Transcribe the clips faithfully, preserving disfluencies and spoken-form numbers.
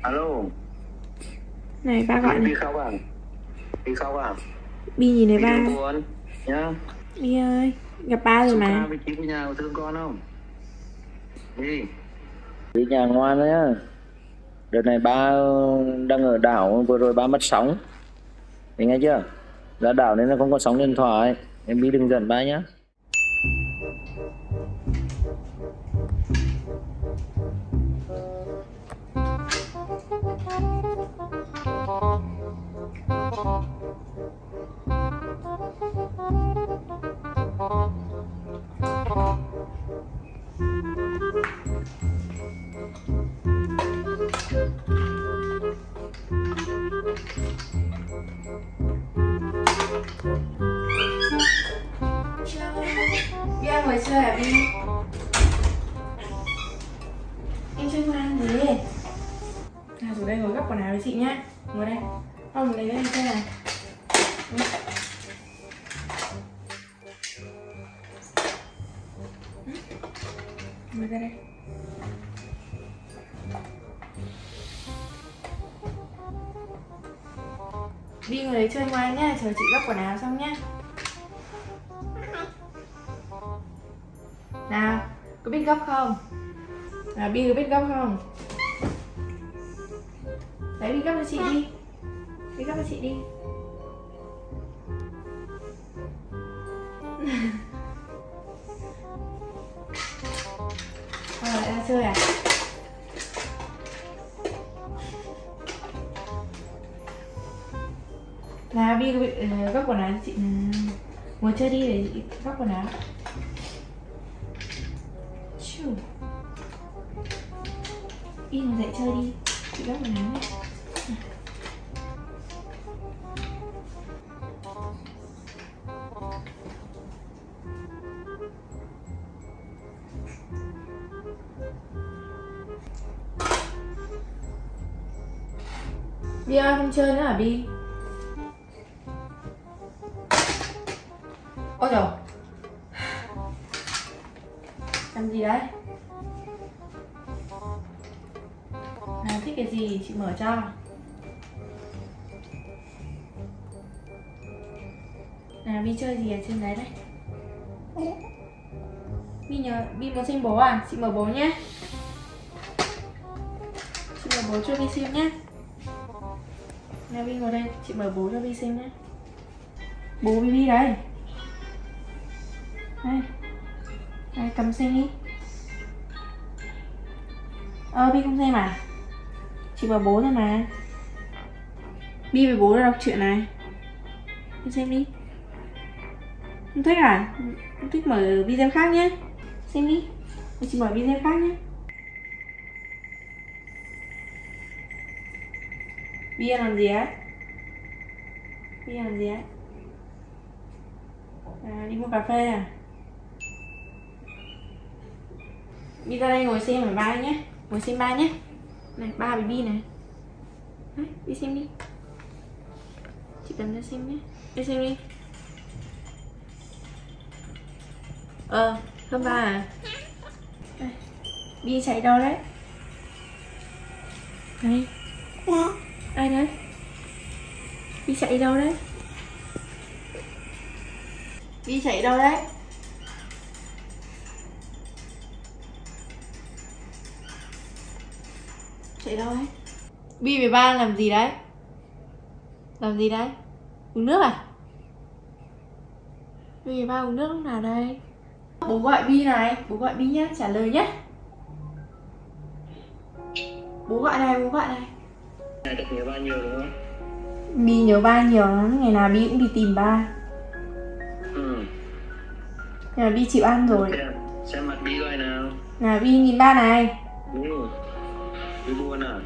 Alo. Này ba gọi này. Bi khóc à? Bi khóc à? Bi nhìn thấy Bi ba. đừng buồn nhá. Bi ơi, gặp ba rồi mà. Bi chị ở nhà có thương con không? Đi. Đi nhà ngoan đấy nhá. Đợt này ba đang ở đảo, vừa rồi ba mất sóng. Mình nghe chưa? Ra đảo nên là không có sóng điện thoại. Em Bi đừng giận ba nhá. Bi ăn ngồi chơi à Bi? Em chơi ngoan gì? À rồi đây ngồi gấp quần áo với chị nhá. Ngồi đây. Không lấy đây chơi này. Ngồi ra đây. Bi ngồi đấy chơi ngoan nhá, chờ chị gấp quần áo xong nhá. Nào, có biết gấp không? Nào, Bi có biết gấp không? Đấy, Bi gấp cho chị đi. Bi gấp cho chị đi. Thôi lại ra chơi à? Nào, Bi uh, gấp quần áo cho chị nào. Ngồi chơi đi để chị gấp quần áo. Chù. Bi ngồi dậy chơi đi. Chị gấp quần áo nhé. Bi ơi, không chơi nữa hả Bi? Ôi trời, làm gì đấy? Nào, thích cái gì chị mở cho. Nào, Bi chơi gì ở trên đấy đấy? Bi nhờ, Bi muốn xem bố à? Chị mở bố nhé. Chị mở bố cho Bi xem nhé. Nào, Bi ngồi đây, chị mở bố cho Bi xem nhé. Bố Bi Bi đấy. Đây. Đây, cầm xem đi. Ờ, Bi không xem à? Chị bảo bố thôi mà. Bi với bố đọc chuyện này. Đi xem đi. Không thích à? Không thích mở video khác nhé. Xem đi. Chị mở video khác nhé. Bi làm gì á? Bi làm gì á? À, đi mua cà phê à? Bi ra đây ngồi xem với ba nhé. Ngồi xem ba nhé. Này, ba với Bi này. Đấy, đi xem đi. Chị cầm ra xem nhé. Đi xem đi. Ờ, không ba à? Đây. Bi chạy đâu đấy? Đây. Ai đấy? Bi chạy đâu đấy? Bi chạy đâu đấy? Chạy đâu đấy? Bi với ba làm gì đấy? Làm gì đấy? Uống nước à? Bi với ba uống nước lúc nào đây? Bố gọi Bi này, bố gọi Bi nhé, trả lời nhé. Bố gọi này, bố gọi này. Này được nhớ ba nhiều đúng không? Bi nhớ ba nhiều lắm, ngày nào Bi cũng đi tìm ba. Ừ. Nhưng mà Bi chịu ăn rồi. Xem, xem mặt Bi coi nào. Nào, Bi nhìn ba này. Ừ. Bi buồn à?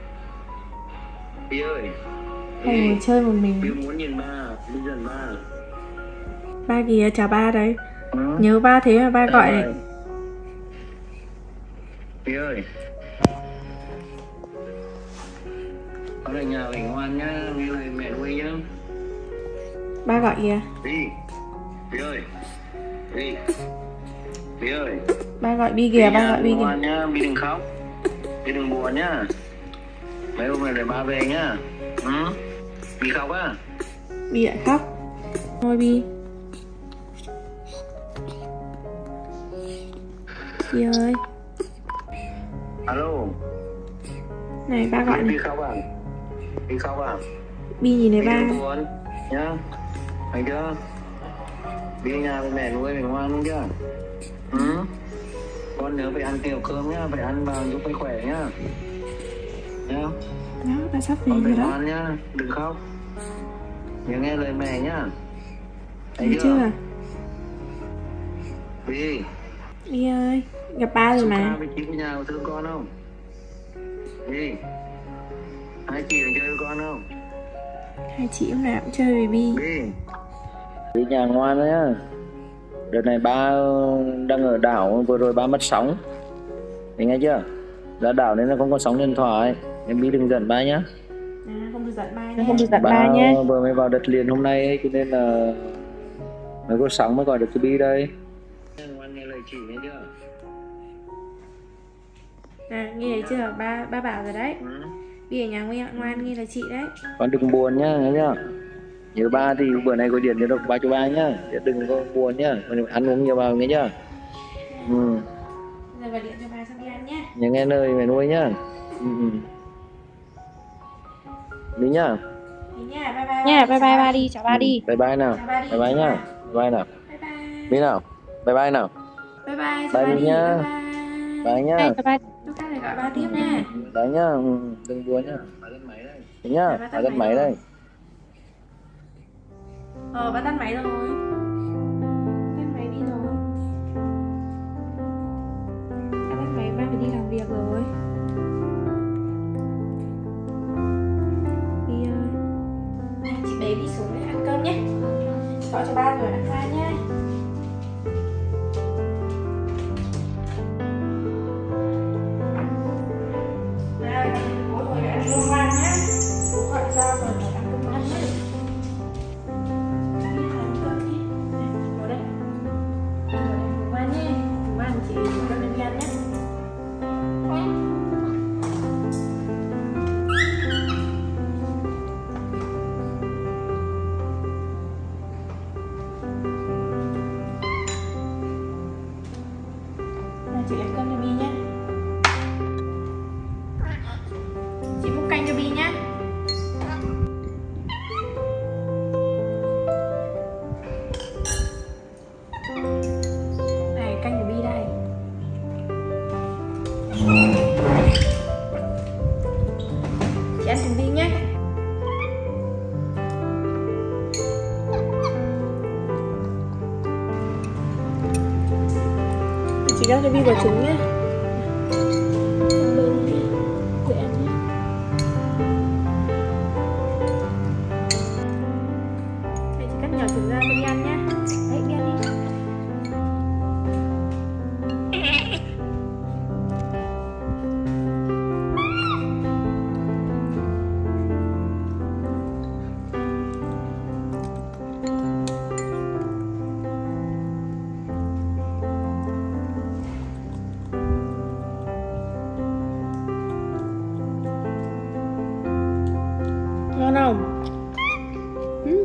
Bi ơi. Hay ngồi chơi một mình. Bi muốn nhìn ba, Bi giận ba. Ba kìa, chào ba đấy. Ừ. Nhớ ba thế mà ba gọi này. Bi ơi. Con ở nhà phải ngoan nhá, nghe lời mẹ nuôi nhá. Ba gọi kìa. Bi. Bi ơi. Bi. Bi ơi. Ba gọi Bi kìa, ba gọi Bi kìa. Nhá, Bi đừng khóc. Bi đừng buồn nhá. mấy hôm này để ba về nhá. Ừ. Bi khóc á? Bi lại khóc. Thôi Bi. Bi ơi. Alo. Này ba gọi này. Bi khóc à? Bi khóc à? Bi nhìn thấy ba. Bi buồn nhá. Thấy chưa? Bi ở nhà với mẹ nuôi mình ngoan không chưa? Ừ. Con nhớ phải ăn nhiều cơm nhá, phải ăn vào giúp phải khỏe nhá. Nhá. Đó, ba sắp về Con rồi đó. ngoan nhá, đừng khóc. Nhớ nghe lời mẹ nhá. Thấy Thấy chưa? chưa? Bi. Bi ơi, gặp ba rồi mà. Với chị ở nhà có thương con không? Bi. Hai chị chơi với con không? Hai chị lúc nào cũng chơi với Bi. Bi. Bi nhà ngoan đấy nhá. Đợt này ba đang ở đảo, vừa rồi ba mất sóng. Thì nghe chưa? Ra đảo nên là không có sóng điện thoại. Em Bi đừng giận ba nhá. À, không được giận ba nhé. Không được giận Ba, ba nhé. vừa mới vào đất liền hôm nay ấy, cho nên là mới có sóng mới gọi được cái Bi đây. Ngoan nghe lời chị nghe chưa? À, nghe thấy chưa? Ba ba bảo rồi đấy. Ừ. Bi ở nhà ngoan, ngoan nghe lời chị đấy. Con đừng buồn nhá, nghe nhá. Nhớ ba thì bữa nay gọi điện cho ba cho ba nhá. Đừng có buồn nhá, ăn uống nhiều vào nghe chưa? Ừ. Giờ gọi điện cho ba xong đi ăn nhé. Nhớ nghe lời mẹ nuôi nhá. Ừ. Đi nhá. Đi nha, bye bye. Nha, bye bye ba đi, chào ba đi. Bye bye nào. Chào ba đi. Bye bye nhá. Bye bye nào. Bye bye. Đi nào. Bye bye nào. Bye bye, chào Bye ba đi đi. nha. Bye bye. Bye nhá. Bye bye. Lúc khác lại gọi ba tiếp nha. Bye nhá. Ừ, đừng buồn nhá. Ba tắt máy đây. Đi nhá. Ba Ba tắt tắt máy máy rồi. đây. Ờ, ba tắt máy rồi. Tắt máy đi rồi. Ba tắt máy, ba phải đi làm việc rồi. Đi ơi. Này, chị bé đi xuống để ăn cơm nhé. Gọi cho ba rồi ăn ra nhé. Đây, bố rồi ăn cơm ngoan nhé. Bố gọi cho rồi phải ăn cơm ngoan nhé. Đi ăn cơm đi. Này, ngồi đây. Ngồi đây, ngồi ngoan nhé. Ngồi ngoan chị cho con đi ăn nhé. Này, chị lấy cơm cho Bi nhé. Chị múc canh cho Bi nhé. Này, canh của Bi đây. Chị ăn cùng Bi nhé. Chị gắp cho Bi quả trứng nhé. Ăn lên nhé. Dễ ăn nhé. Đây, chị cắt nhỏ trứng ra cho Bi ăn nhé. Đấy, Bi ăn đi. Ngon không? Ừ.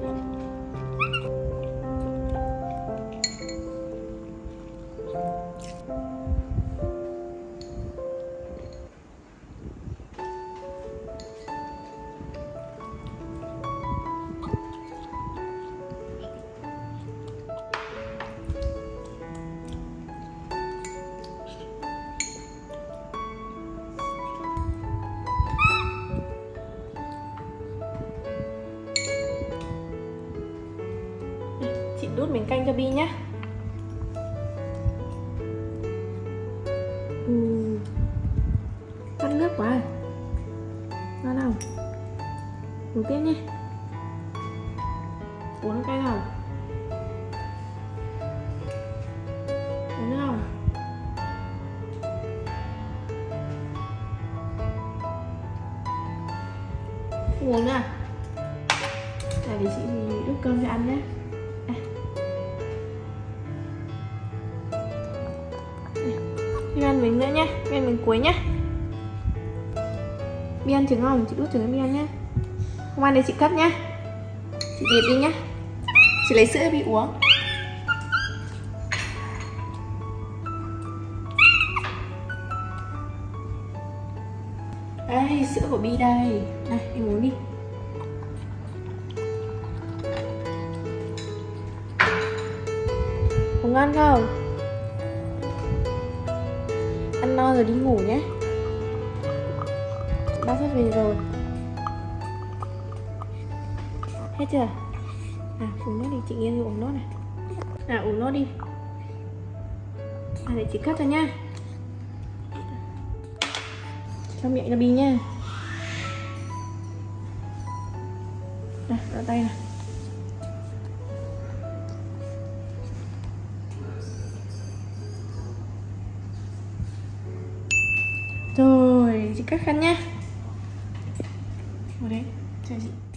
Chị đút miếng canh cho Bi nhé. Ừ. Tắt nước quá à. Ngon không? Uống tiếp nhé. Uống nước canh không? Uống nước không? Không uống nữa à? Để chị đút cơm cho ăn nhé. Đi ăn miếng nữa nhé, đi ăn miếng cuối nhé. Bi ăn trứng không? Chị đút trứng cho Bi ăn nhá. Không ăn thì chị cất nhá. Chị điệp đi nhá. Chị lấy sữa cho Bi uống. Đây, sữa của Bi đây. Này, em uống đi. Không ăn không? Ăn no rồi đi ngủ nhé. Ba sắp về rồi. Hết chưa? À, uống nốt đi, chị Nghiên uống nốt này. À, uống nốt đi. À, để chị cắt cho nhá. Cho miệng cho Bi nha. Này, đỡ tay này. Rồi, chị cắt khăn nhá. Vào đấy, chào chị.